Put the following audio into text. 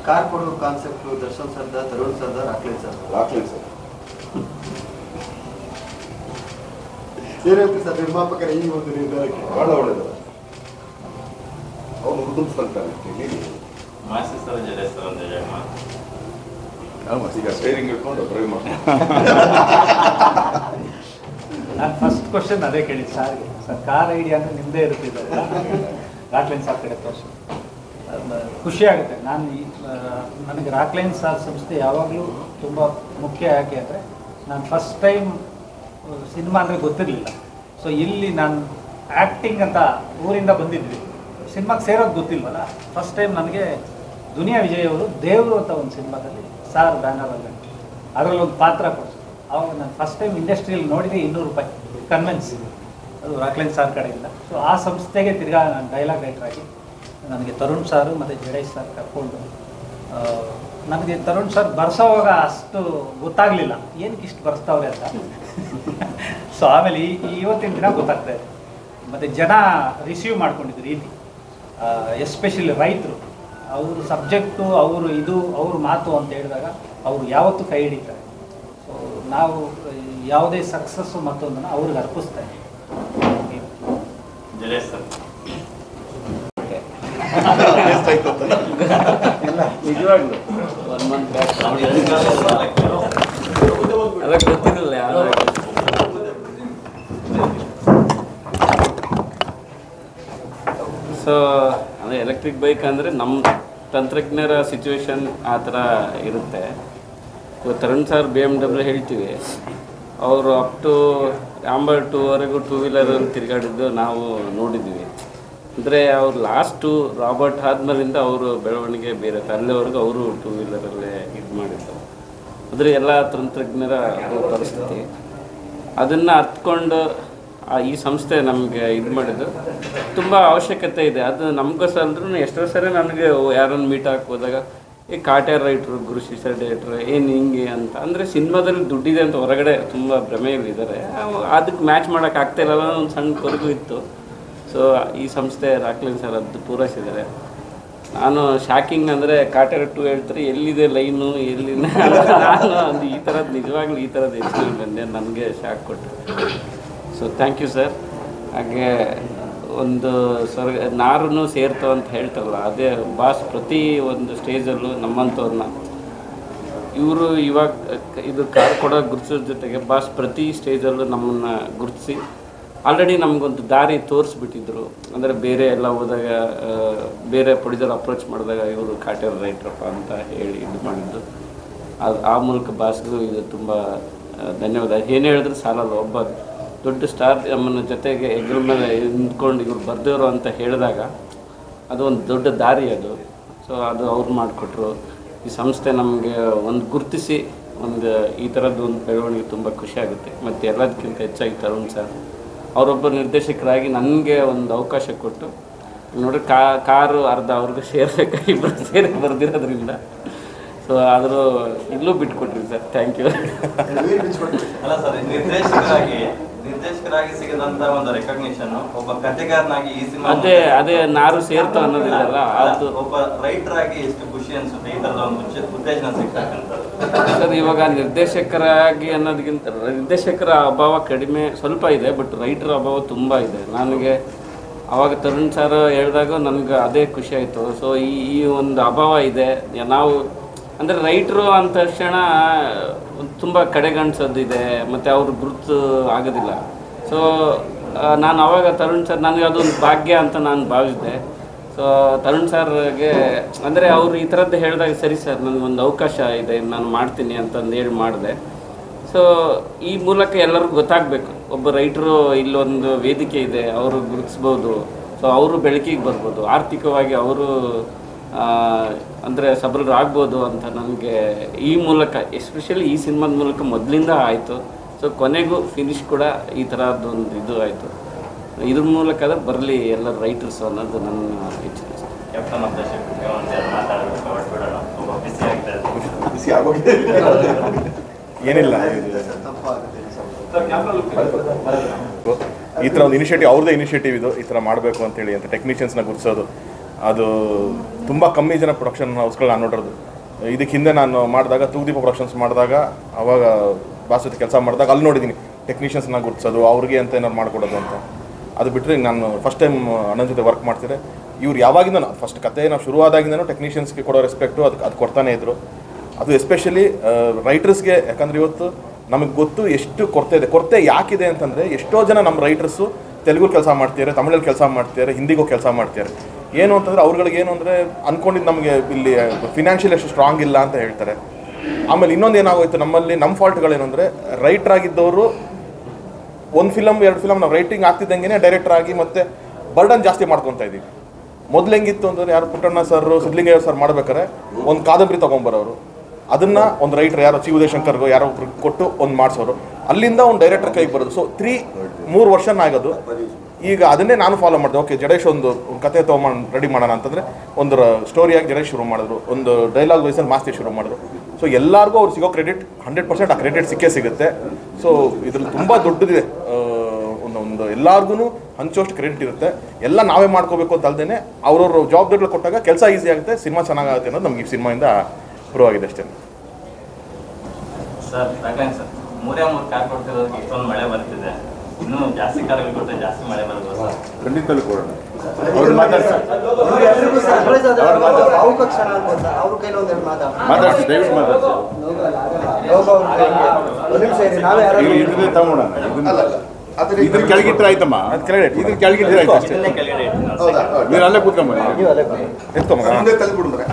Car ಕೊಡೋ concept Darshan ಸರ್ದ, ತರುಣ್ ಸರ್ದ, ರಾಕ್ಲೈನ್ ಸರ್ ಏನಾಯ್ತು ಸರ್ ನಿರ್ಮಾಪಕರ ಈ ಒಂದು ನಿರ್ಧಾರಕ್ಕೆ? ಬಹಳ ಒಳ್ಳೆಯದು. ಅವನು ಹುಡುಗಿಸ್ತಾರೆ ಈಗ ಸ್ಟೇರಿಂಗ್ ಇಟ್ಕೊಂಡು ಡ್ರೈವ್ ಮಾಡಿ. ನಾನು ಫಸ್ಟ್ ಕ್ವಶನ್ ಅದೇ ಕೇಳಿದ್ದು ಸಾರ್ಗೆ. ಸರ್ ಕಾರ್ ಐಡಿಯಾ ಅಂದರೆ ನಿಮ್ಮದೇ ಇರುತ್ತಿದ್ದಾರೆ ರಾಕ್ಲೈನ್ ಸಾರ್ ಕಡೆ ತೋರಿಸಿ ಖುಷಿ ಆಗುತ್ತೆ. ನನಗೆ ರಾಕ್ಲೈನ್ ಸಾರ್ ಸಂಸ್ಥೆ ಯಾವಾಗಲೂ ತುಂಬ ಮುಖ್ಯ. ಯಾಕೆ ಅಂದರೆ ನಾನು ಫಸ್ಟ್ ಟೈಮ್ ಸಿನಿಮಾ ಅಂದರೆ ಗೊತ್ತಿರಲಿಲ್ಲ. ಸೊ ಇಲ್ಲಿ ನಾನು ಆ್ಯಕ್ಟಿಂಗ್ ಅಂತ ಊರಿಂದ ಬಂದಿದ್ವಿ, ಸಿನಿಮಾಗೆ ಸೇರೋದು ಗೊತ್ತಿಲ್ವಲ್ಲ. ಫಸ್ಟ್ ಟೈಮ್ ನನಗೆ ದುನಿಯಾ ವಿಜಯ್ ಅವರು ದೇವರು ಅಂತ ಒಂದು ಸಿನಿಮಾದಲ್ಲಿ ಸಾರ್ ಬ್ಯಾನರಲ್ಲಿ ಅದರಲ್ಲಿ ಒಂದು ಪಾತ್ರ ಕೊಡಿಸಿದ್ರು. ಅವಾಗ ನಾನು ಫಸ್ಟ್ ಟೈಮ್ ಇಂಡಸ್ಟ್ರಿಯಲ್ಲಿ ನೋಡಿದೆ ₹200 ಕನ್ವೆನ್ಸ್, ಅದು ರಾಕ್ಲೈನ್ ಸಾರ್ ಕಡೆಯಿಂದ. ಸೊ ಆ ಸಂಸ್ಥೆಗೆ ತಿರ್ಗಾ ನಾನು ಡೈಲಾಗ್ ರೈಟರ್ ಆಗಿ ನನಗೆ ತರುಣ್ ಸಾರು ಮತ್ತು ಜಡೇಶ್ ಸರ್ ಕರ್ಕೊಂಡು, ನನಗೆ ತರುಣ್ ಸರ್ ಬರ್ಸೋವಾಗ ಅಷ್ಟು ಗೊತ್ತಾಗಲಿಲ್ಲ ಏನಕ್ಕೆ ಇಷ್ಟು ಬರ್ಸ್ತಾವ್ರೆ ಅಂತ. ಸೊ ಆಮೇಲೆ ಇವತ್ತಿನ ದಿನ ಗೊತ್ತಾಗ್ತಾ ಇದೆ. ಮತ್ತು ಜನ ರಿಸೀವ್ ಮಾಡ್ಕೊಂಡಿದ್ರು ರೀತಿ, ಎಸ್ಪೆಷಲಿ ರೈತರು ಅವರು ಸಬ್ಜೆಕ್ಟು ಅವ್ರ ಮಾತು ಅಂತ ಹೇಳಿದಾಗ ಅವರು ಯಾವತ್ತೂ ಕೈ ಹಿಡಿತಾರೆ. ಸೊ ನಾವು ಯಾವುದೇ ಸಕ್ಸಸ್ಸು ಮತ್ತೊಂದನ್ನು ಅವ್ರಿಗೆ ಅರ್ಪಿಸ್ತಾರೆ. ಜಡೇಶ್ ಸರ್ ನಿಜವಾಗ್ಲು 1 ಮಂತ್ ಬ್ಯಾಕ್ ಅದಕ್ಕೆ ಗೊತ್ತಿರಲಿಲ್ಲ ಯಾರು. ಸೊ ಅಂದರೆ ಎಲೆಕ್ಟ್ರಿಕ್ ಬೈಕ್ ಅಂದರೆ ನಮ್ಮ ತಂತ್ರಜ್ಞರ ಸಿಚುವೇಶನ್ ಆ ಥರ ಇರುತ್ತೆ. ತರುಣ್ ಸರ್ BMW ಹೇಳ್ತೀವಿ, ಅವರು ಅಪ್ ಟು ಆಂಬರ್ 2ವರೆಗೂ 2 ವೀಲರಲ್ಲಿ ತಿರುಗಾಡಿದ್ದು ನಾವು ನೋಡಿದ್ವಿ. ಅಂದರೆ ಅವ್ರು ಲಾಸ್ಟು ರಾಬರ್ಟ್ ಆದ್ಮೇಲಿಂದ ಅವರು ಬೆಳವಣಿಗೆ ಬೇರೆ, ಅಲ್ಲಿವರೆಗೂ ಅವರು 2 ವೀಲರಲ್ಲೇ ಇದು ಮಾಡಿದ್ದು. ಅಂದರೆ ಎಲ್ಲ ತಂತ್ರಜ್ಞರ ಪರಿಸ್ಥಿತಿ ಅದನ್ನು ಅರ್ಥಕೊಂಡು ಈ ಸಂಸ್ಥೆ ನಮಗೆ ಇದು ಮಾಡಿದ್ದು ತುಂಬ ಅವಶ್ಯಕತೆ ಇದೆ. ಅದು ನಮಗೋಸ್ಕರ ಅಂದ್ರೂ ಎಷ್ಟೋ ಸರಿ ನನಗೆ ಯಾರನ್ನು ಮೀಟ್ ಹೋದಾಗ ಈ ಕಾಟ್ಯಾರ್ ರೈಟ್ರು, ಗುರು ಶಿಷ್ಯ ಡೈರೆಕ್ಟ್ರು ಏನು ಹಿಂಗೆ ಅಂತ. ಅಂದರೆ ಸಿನಿಮಾದಲ್ಲಿ ದುಡ್ಡಿದೆ ಅಂತ ಹೊರಗಡೆ ತುಂಬ ಭ್ರಮೆಯಲ್ಲಿದ್ದಾರೆ, ಅದಕ್ಕೆ ಮ್ಯಾಚ್ ಮಾಡೋಕ್ಕಾಗ್ತಾಯಿಲ್ಲ ಅನ್ನೋ ಒಂದು ಸಣ್ಣ ಕೊರಗು ಇತ್ತು. ಸೊ ಈ ಸಂಸ್ಥೆ ರಾಕ್ಲೈನ್ ಸರ್ ಅದು ಪೂರೈಸಿದ್ದಾರೆ. ನಾನು ಶಾಕಿಂಗ್ ಅಂದರೆ ಕಾಟ್ಯಾರ್ 2 ಹೇಳ್ತಾರೆ ಎಲ್ಲಿದೆ ಲೈನು ಎಲ್ಲಿನ ನಾನು ಅದು ಈ ಥರದ್ದು ನಿಜವಾಗ್ಲೂ ಈ ಥರದ್ದು ಎಕ್ಸ್ಪೀರಿಯನ್ಸ್ ಬಂದೆ, ನನಗೆ ಶಾಕ್ ಕೊಟ್ಟು. So thank you sir. ಹಾಗೆ ಒಂದು ನಾರನ್ನು ಸೇರ್ತೋ ಅಂತ ಹೇಳ್ತಾರಲ್ಲ, ಅದೇ ಬಾಸ್ ಪ್ರತಿ ಒಂದು ಸ್ಟೇಜಲ್ಲೂ ನಮ್ಮಂಥವ್ರನ್ನ ಇವರು ಇವಾಗ ಇದು ಕಾರ್ ಕೊಡೋ ಗುರುತಿಸೋದ್ರ ಜೊತೆಗೆ ಬಾಸ್ ಪ್ರತಿ ಸ್ಟೇಜಲ್ಲೂ ನಮ್ಮನ್ನು ಗುರುತಿಸಿ ಆಲ್ರೆಡಿ ನಮಗೊಂದು ದಾರಿ ತೋರಿಸ್ಬಿಟ್ಟಿದ್ರು. ಅಂದರೆ ಬೇರೆ ಎಲ್ಲ ಹೋದಾಗ ಬೇರೆ ಪ್ರೊಡ್ಯೂಸರ್ ಅಪ್ರೋಚ್ ಮಾಡಿದಾಗ ಇವರು ಕಾಟ್ಯಾರ್ ರೈಟ್ರಪ್ಪ ಅಂತ ಹೇಳಿ ಇದು ಮಾಡಿದ್ದು. ಅದು ಆ ಮೂಲಕ ಬಾಸ್ಗೂ ಇದು ತುಂಬ ಧನ್ಯವಾದ. ಏನು ಹೇಳಿದ್ರು ಸಾಲಲ್ಲ. ಒಬ್ಬ ದೊಡ್ಡ ಸ್ಟಾರ್ ನಮ್ಮನ್ನ ಜೊತೆಗೆ ಹೆಗ್ರ ಮೇಲೆ ನಿಂತ್ಕೊಂಡು ಇವ್ರು ಬರ್ದೇವರು ಅಂತ ಹೇಳಿದಾಗ ಅದು ಒಂದು ದೊಡ್ಡ ದಾರಿ ಅದು. ಸೊ ಅದು ಅವ್ರು ಮಾಡಿಕೊಟ್ರು. ಈ ಸಂಸ್ಥೆ ನಮಗೆ ಒಂದು ಗುರುತಿಸಿ ಒಂದು ಈ ಥರದ್ದು ಒಂದು ಬೆಳವಣಿಗೆ ತುಂಬ ಖುಷಿಯಾಗುತ್ತೆ. ಮತ್ತು ಎಲ್ಲದಕ್ಕಿಂತ ಹೆಚ್ಚಾಗಿ ತರುಣ್ ಸರ್ ಅವರೊಬ್ಬ ನಿರ್ದೇಶಕರಾಗಿ ನನಗೆ ಒಂದು ಅವಕಾಶ ಕೊಟ್ಟು ನೋಡಿ ಕಾರು ಅರ್ಧ ಅವ್ರಿಗೆ ಸೇರ್ಬೇಕು, ಇಬ್ಬರು ಸೇರಿ ಬರ್ದಿರೋದ್ರಿಂದ. ಸೊ ಆದರೂ ಇಲ್ಲೂ ಬಿಟ್ಕೊಟ್ರಿ ಸರ್, ಥ್ಯಾಂಕ್ ಯು. ಅಲ್ಲ ಸರ್, ನಿರ್ದೇಶಕರಾಗಿ ಸಿಗದಂತ ಒಂದು ರೆಕಗ್ನಿಷನ್ ಒಬ್ಬ ಕಥೆಗಾರನಾಗಿ ಈ ಸಿನಿಮಾ ಅದೇ ನಾರು ಸೇರ್ತು ಅನ್ನೋದಿದೆಯಲ್ಲ, ಅದು ಒಬ್ಬ ರೈಟರ್ ಆಗಿ ಎಷ್ಟು ಖುಷಿ ಅನ್ಸುತ್ತೆ ಈ ಥರದ ಒಂದು ಉತ್ತೇಜನ ಸಿಗ್ತಕ್ಕಂಥದ್ದು. ಸರ್ ಇವಾಗ ನಿರ್ದೇಶಕರಾಗಿ ಅನ್ನೋದಕ್ಕಿಂತ ನಿರ್ದೇಶಕರ ಅಭಾವ ಕಡಿಮೆ ಸ್ವಲ್ಪ ಇದೆ, ಬಟ್ ರೈಟರ್ ಅಭಾವ ತುಂಬ ಇದೆ. ನನಗೆ ಆವಾಗ ತರುಣ್ ಸರ್ ಹೇಳಿದಾಗ ನನಗೆ ಅದೇ ಖುಷಿ ಆಯಿತು. ಸೊ ಈ ಒಂದು ಅಭಾವ ಇದೆ. ನಾವು ಅಂದರೆ ರೈಟ್ರು ಅಂದ ತಕ್ಷಣ ತುಂಬ ಕಡೆಗಣಿಸೋದಿದೆ ಮತ್ತು ಅವ್ರ ಗುರುತು ಆಗೋದಿಲ್ಲ. ಸೊ ನಾನು ಆವಾಗ ತರುಣ್ ಸರ್ ನನಗೆ ಅದೊಂದು ಭಾಗ್ಯ ಅಂತ ನಾನು ಭಾವಿಸಿದೆ. ಸೊ ತರುಣ್ ಸರ್ಗೆ ಅಂದರೆ ಅವರು ಈ ಥರದ್ದು ಹೇಳಿದಾಗ ಸರಿ ಸರ್ ನನಗೊಂದು ಅವಕಾಶ ಇದೆ, ನಾನು ಮಾಡ್ತೀನಿ ಅಂತಂದು ಹೇಳಿ ಮಾಡಿದೆ. ಸೊ ಈ ಮೂಲಕ ಎಲ್ಲರಿಗೂ ಗೊತ್ತಾಗಬೇಕು, ಒಬ್ಬ ರೈಟ್ರು ಇಲ್ಲೊಂದು ವೇದಿಕೆ ಇದೆ, ಅವರು ಗುರುತಿಸ್ಬೋದು. ಸೊ ಅವರು ಬೆಳಕಿಗೆ ಬರ್ಬೋದು, ಆರ್ಥಿಕವಾಗಿ ಅವರು ಅಂದರೆ ಸಬಲರಾಗ್ಬೋದು ಅಂತ ನನಗೆ ಈ ಮೂಲಕ ಎಸ್ಪೆಷಲಿ ಈ ಸಿನಿಮಾದ ಮೂಲಕ ಮೊದಲಿಂದ ಆಯಿತು. ಸೊ ಕೊನೆಗೂ ಫಿನಿಶ್ ಕೂಡ ಈ ಥರದ್ದೊಂದು ಇದು ಆಯಿತು. ಇದ್ರ ಮೂಲಕ ಆದರೆ ಬರಲಿ ಎಲ್ಲ ರೈಟರ್ಸ್ ಅನ್ನೋದು ನನ್ನ ಇಚ್ಛೆ. ಕ್ಯಾಪ್ಟನ್ ಆಫ್ ದ ಶಿಪ್ ಮಾತಾಡಬೇಕು, ಹೊರಟ್ಬಿಡೋಣ, ತುಂಬ ಬಿಸಿ ಆಗ್ತಾ ಇದೆ. ಬಿಸಿ ಆಗೋಗಿದೆ ಏನಿಲ್ಲ. ಈ ಥರ ಒಂದು ಇನಿಷಿಯೇಟಿವ್ ಅವ್ರದ್ದೇ ಇನಿಷಿಯೇಟಿವ್ ಇದು, ಈ ಥರ ಮಾಡಬೇಕು ಅಂತೇಳಿ ಅಂತ ಟೆಕ್ನಿಷಿಯನ್ಸ್ನ ಗುರುತಿಸೋದು ಅದು ತುಂಬ ಕಮ್ಮಿ ಜನ ಪ್ರೊಡಕ್ಷನ್ ಹೌಸ್ಗಳು ನಾನು ನೋಡಿರೋದು. ಇದಕ್ಕೆ ಹಿಂದೆ ನಾನು ಮಾಡಿದಾಗ ತೂಗುದೀಪ ಪ್ರೊಡಕ್ಷನ್ಸ್ ಮಾಡಿದಾಗ ಅವಾಗ ಬಾಸ್ ಜೊತೆ ಕೆಲಸ ಮಾಡಿದಾಗ ಅಲ್ಲಿ ನೋಡಿದ್ದೀನಿ ಟೆಕ್ನಿಷಿಯನ್ಸ್ನ ಗುರುತಿಸೋದು ಅವ್ರಿಗೆ ಅಂತ ಏನಾದ್ರು ಮಾಡಿಕೊಡೋದು ಅಂತ. ಅದು ಬಿಟ್ಟರೆ ನಾನು ಫಸ್ಟ್ ಟೈಮ್ ಅಣ್ಣನ ಜೊತೆ ವರ್ಕ್ ಮಾಡ್ತಿದ್ದೆ. ಇವ್ರು ಯಾವಾಗಿಂದ ಫಸ್ಟ್ ಕತೆ ನಾವು ಶುರುವಾದಾಗಿಂದನೂ ಟೆಕ್ನಿಷಿಯನ್ಸ್ಗೆ ಕೊಡೋ ರೆಸ್ಪೆಕ್ಟು ಅದು ಕೊಡ್ತಾನೆ ಇದ್ರು. ಅದು ಎಸ್ಪೆಷಲಿ ರೈಟರ್ಸ್ಗೆ, ಯಾಕಂದರೆ ಇವತ್ತು ನಮಗೆ ಗೊತ್ತು ಎಷ್ಟು ಕೊರತೆ ಯಾಕಿದೆ ಅಂತಂದರೆ ಎಷ್ಟೋ ಜನ ನಮ್ಮ ರೈಟರ್ಸು ತೆಲುಗು ಕೆಲಸ ಮಾಡ್ತಿದ್ದಾರೆ, ತಮಿಳಲ್ಲಿ ಕೆಲಸ ಮಾಡ್ತಿದ್ದಾರೆ, ಹಿಂದಿಗೂ ಕೆಲಸ ಮಾಡ್ತಿದ್ದಾರೆ. ಏನು ಅಂತಂದರೆ ಅವ್ರುಗಳಿಗೆ ಏನು ಅಂದರೆ ಅಂದ್ಕೊಂಡಿದ್ದು ನಮಗೆ ಇಲ್ಲಿ ಫಿನಾನ್ಷಿಯಲ್ ಎಷ್ಟು ಸ್ಟ್ರಾಂಗ್ ಇಲ್ಲ ಅಂತ ಹೇಳ್ತಾರೆ. ಆಮೇಲೆ ಇನ್ನೊಂದು ಏನಾಗೋಯ್ತು ನಮ್ಮಲ್ಲಿ, ನಮ್ಮ ಫಾಲ್ಟ್ಗಳೇನು ಅಂದರೆ ರೈಟರ್ ಆಗಿದ್ದವರು ಒಂದು ಫಿಲಮ್ 2 ಫಿಲಮ್ ನಾವು ರೈಟಿಂಗ್ ಆಗ್ತಿದ್ದಂಗೆ ಡೈರೆಕ್ಟರ್ ಆಗಿ ಮತ್ತೆ ಬರ್ಡನ್ ಜಾಸ್ತಿ ಮಾಡ್ಕೊತಾ ಇದ್ದೀವಿ. ಮೊದಲು ಹೆಂಗಿತ್ತು ಅಂದರೆ ಯಾರು ಪುಟ್ಟಣ್ಣ ಸರ್, ಸಿದ್ಧಲಿಂಗಯ್ಯ ಸರ್ ಮಾಡ್ಬೇಕಾರೆ ಒಂದು ಕಾದಂಬರಿ ತೊಗೊಂಬರೋರು, ಅದನ್ನು ಒಂದು ರೈಟರ್ ಯಾರೋ ಚಿ ಉದಯಶಂಕರ್ಗೋ ಯಾರೋ ಒಬ್ರು ಕೊಟ್ಟು ಒಂದು ಮಾಡಿಸೋರು, ಅಲ್ಲಿಂದ ಒಂದು ಡೈರೆಕ್ಟರ್ ಕೈಗೆ ಬರೋದು. ಸೊ 3 ವರ್ಷ ಆಗೋದು. ಈಗ ಅದನ್ನೇ ನಾನು ಫಾಲೋ ಮಾಡಿದೆ. ಓಕೆ, ಜಡೇಶ್ ಒಂದು ಕತೆ ತೊಗೊಂಡು ರೆಡಿ ಮಾಡೋಣ ಅಂತಂದರೆ ಒಂದು ಸ್ಟೋರಿಯಾಗಿ ಜಡೇಶ್ ಶುರು ಮಾಡಿದ್ರು, ಒಂದು ಡೈಲಾಗ್ ವೈಸಲ್ಲಿ ಮಾಸ್ತಿ ಶುರು ಮಾಡಿದ್ರು. ಸೊ ಎಲ್ಲರಿಗೂ ಅವ್ರು ಸಿಗೋ ಕ್ರೆಡಿಟ್ 100% ಆ ಕ್ರೆಡಿಟ್ ಸಿಗುತ್ತೆ. ಸೊ ಇದ್ರಲ್ಲಿ ತುಂಬ ದೊಡ್ಡದಿದೆ, ಒಂದು ಎಲ್ಲರಿಗೂ ಹಂಚೋಷ್ಟು ಕ್ರೆಡಿಟ್ ಇರುತ್ತೆ. ಎಲ್ಲ ನಾವೇ ಮಾಡ್ಕೋಬೇಕು ಅಂತ ಅಲ್ಲದೆ ಅವ್ರವ್ರ ಜವಾಬ್ದಾರಿಗಳು ಕೊಟ್ಟಾಗ ಕೆಲಸ ಈಸಿ ಆಗುತ್ತೆ, ಸಿನಿಮಾ ಚೆನ್ನಾಗುತ್ತೆ ಅನ್ನೋದು ನಮ್ಗೆ ಈ ಸಿನಿಮಾಯಿಂದ ಪ್ರೂವ್ ಆಗಿದೆ ಅಷ್ಟೇ. ಸರ್ ಯಾಕಂದ್ರೆ ಸರ್ 3 ಕಾರ್ ಕೊಡ್ತಿರೋದಕ್ಕೆ ಇಷ್ಟೊಂದು ಮಳೆ ಬರ್ತಿದೆ, ಇನ್ನೂ ಜಾಸ್ತಿ ಕಾರ್ಗಳು ಕೊಟ್ಟರೆ ಜಾಸ್ತಿ ಮಳೆ ಬರ್ಬೋದು ಸರ್. ಖಂಡಿತಲ್ಲಿ ಕೊಡೋಣ. ಅವ್ರು ಮಾತಾಡ್ತಾರೆ, ಅವ್ರ ಕೈಲಿ ಒಂದೆರಡು ಮಾತಾಡ್ಸಿ, ದಯವಿಟ್ಟು ಮಾತಾಡ್ಸಿ. ಇದ್ರೆ ತಗೊಂಡೋಣ, ಇದ್ರ ಕೆಳಗಿಟ್ರೆ ಆಯ್ತಮ್ಮ, ಅದು ಕೆಳಗಿಟ್ರೆ ಇದ್ರ ಕೆಳಗಿಟ್ರೆ ಆಯ್ತು ಅಷ್ಟೇ. ಇದನ್ನೇ ಕೆಳಗಡೆ ಇಟ್ಟು ನೀನು ಅಲ್ಲೇ ಕೂತ್ಕೊಂಬ, ಎತ್ಕೊಂಬ.